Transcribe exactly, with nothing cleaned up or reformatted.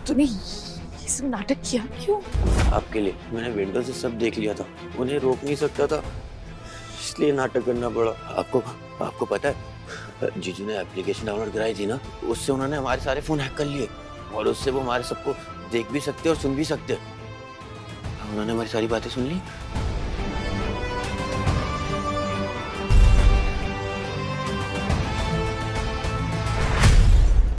तूने ये सब नाटक किया क्यों? आपके लिए मैंने विंडो से सब देख लिया था, उन्हें रोक नहीं सकता था, इसलिए नाटक करना पड़ा। आपको आपको पता है जीजू ने एप्लीकेशन डाउनलोड कराई थी ना, उससे उन्होंने हमारे सारे फोन हैक कर लिए और उससे वो हमारे सबको देख भी सकते और सुन भी सकते। उन्होंने हमारी सारी बातें सुन ली।